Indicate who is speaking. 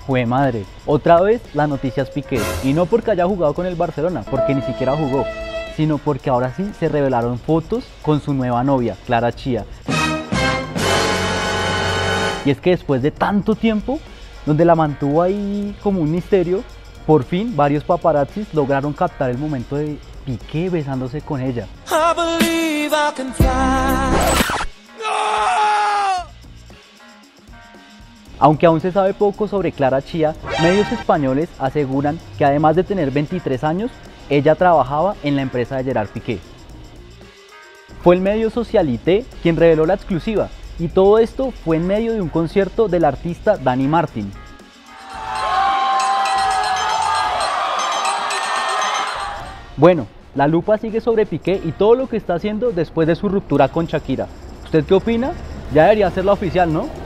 Speaker 1: Jue madre, otra vez la noticia es Piqué, y no porque haya jugado con el Barcelona, porque ni siquiera jugó, sino porque ahora sí se revelaron fotos con su nueva novia, Clara Chía. Y es que después de tanto tiempo, donde la mantuvo ahí como un misterio, por fin varios paparazzis lograron captar el momento de Piqué besándose con ella. Aunque aún se sabe poco sobre Clara Chía, medios españoles aseguran que además de tener 23 años, ella trabajaba en la empresa de Gerard Piqué. Fue el medio Socialité quien reveló la exclusiva, y todo esto fue en medio de un concierto del artista Dani Martín. Bueno, la lupa sigue sobre Piqué y todo lo que está haciendo después de su ruptura con Shakira. ¿Usted qué opina? Ya debería ser la oficial, ¿no?